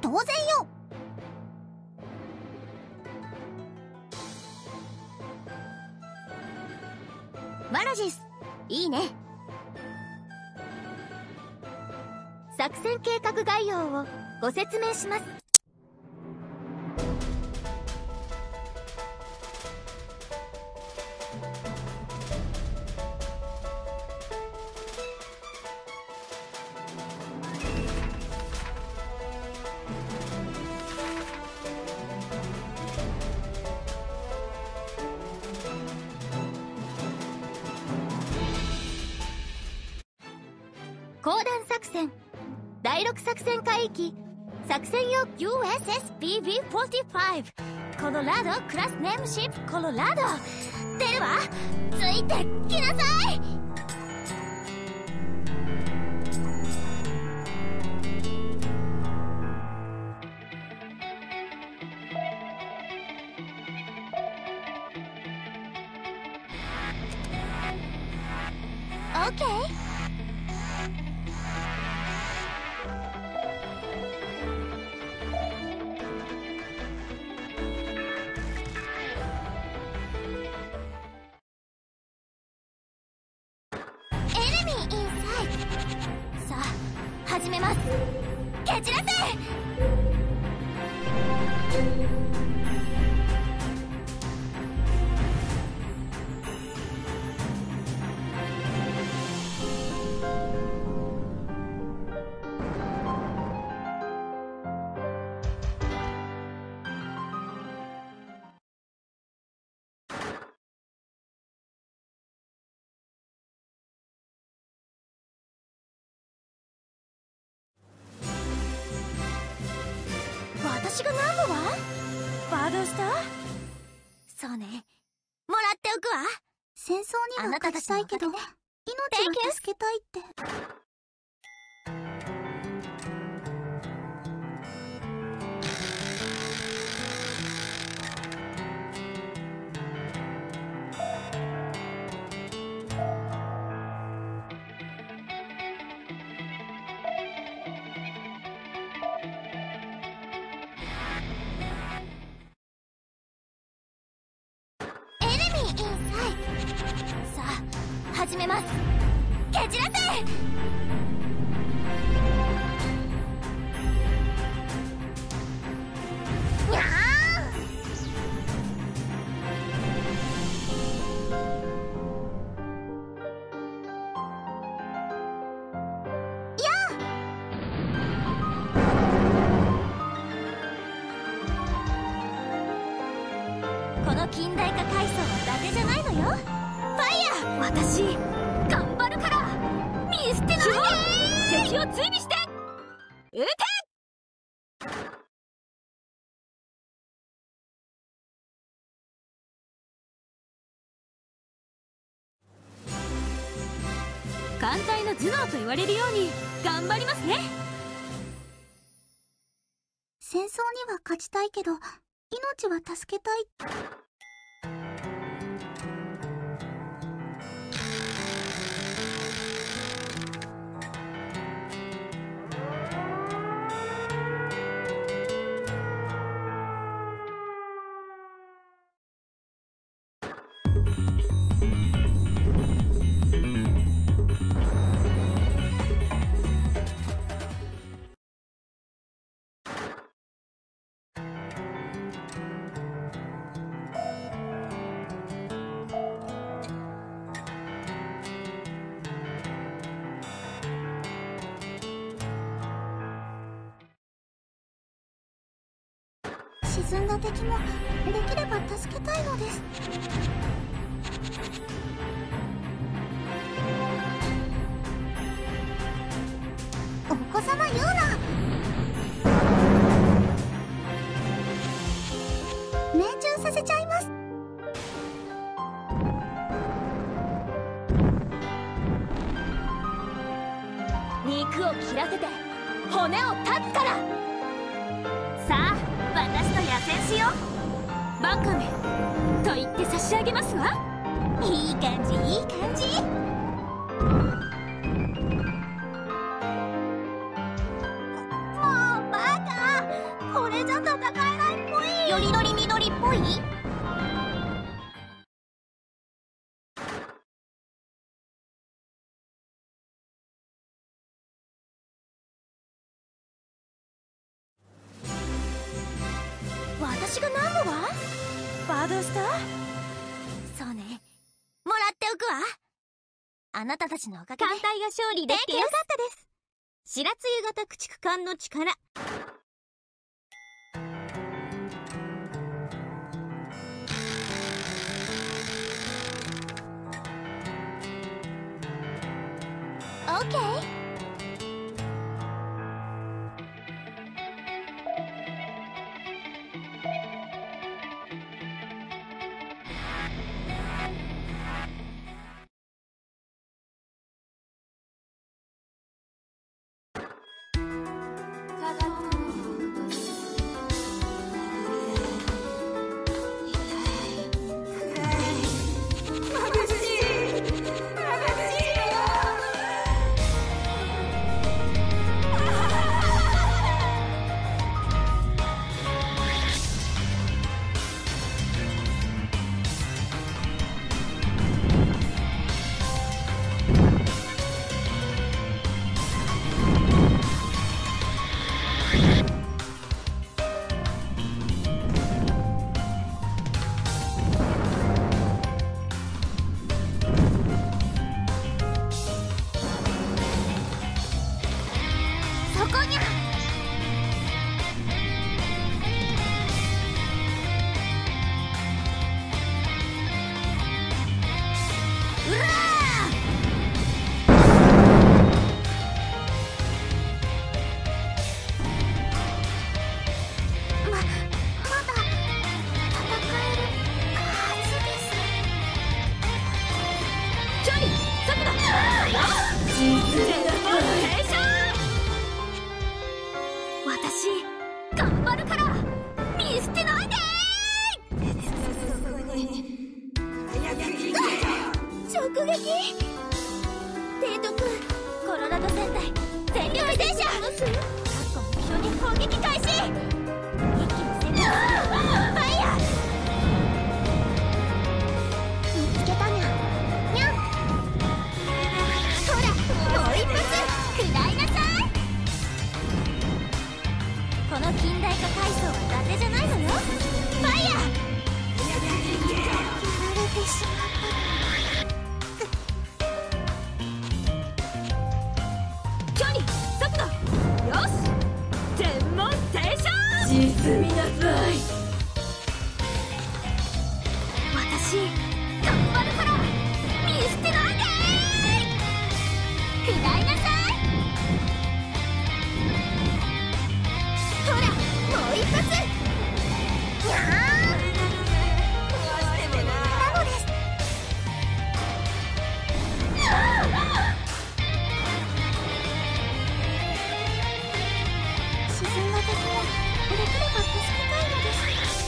当然よ。 ワラジス、いいね。作戦計画概要をご説明します。公団作戦第6作戦海域作戦用 USSBB45 コロラドクラスネームシップコロラド出るわ。ついてきなさい。オッケー。始めます。蹴散らせ。私が何度はバードスター。そうね、もらっておくわ。 戦争には勝ちたいけど命は助けたいって。 さあ始めます。蹴散らせ。にゃーやあ。この近代化階層は伊達じゃないのよ。ファイヤー。私頑張るから見捨てないで。敵を追尾して撃て。艦隊の頭脳と言われるように頑張りますね。 戦争には勝ちたいけど命は助けたい。沈んだ敵もできれば助けたいのです。お子様言うな。命中させちゃいます。 肉を切らせて骨を断つから。さあ私と野戦しよう。バカめと言って差し上げますわ。いい感じいい感じ。もうバカ。 よりどり緑っぽい？私が何のわ？バードスター？そうね、もらっておくわ。あなたたちのおかげで艦隊が勝利できてよかったです。白露型駆逐艦の力。オッケー。私頑張るから見捨てないでー。直撃。提督、コロラド戦隊全力戦車。各目標に攻撃開始。一気に戦闘。ファイヤー。見つけたにゃにゃん。ほら、もう一発食らいなさい。この近代化階層は伊達じゃないのよ。ファイヤー。やられてしまった。距離、速度、よし、全問正勝。沈みなさい。私頑張るから見捨てないでー。食らいなさい。ほら、もう一発。にゃーん。なのです。沈んだ敵もできれば助けたいのです。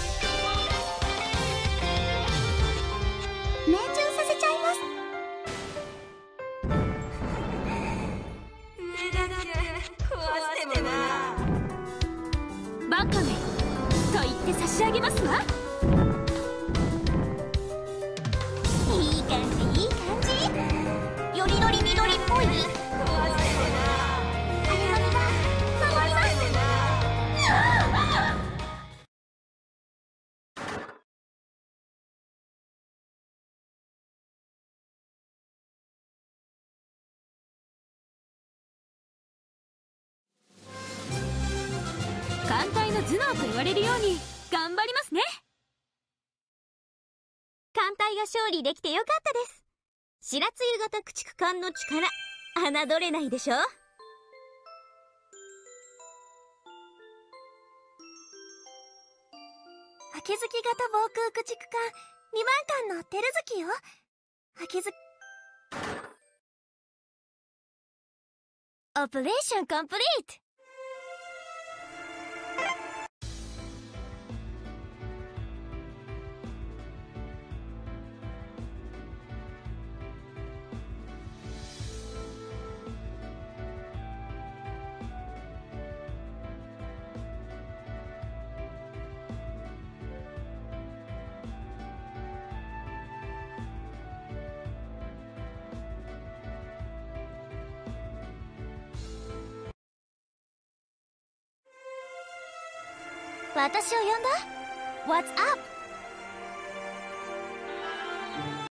命中させちゃいます。バカめと言って差し上げますわ。いい感じいい感じ。よりどり緑っぽい。あれの実が守ります。艦隊の頭脳と言われるように頑張りますね。艦隊が勝利できてよかったです。白露型駆逐艦の力侮れないでしょ。秋月型防空駆逐艦2番艦のテル月よ。秋月オペレーションコンプリート。 私を呼んだ？ What's up?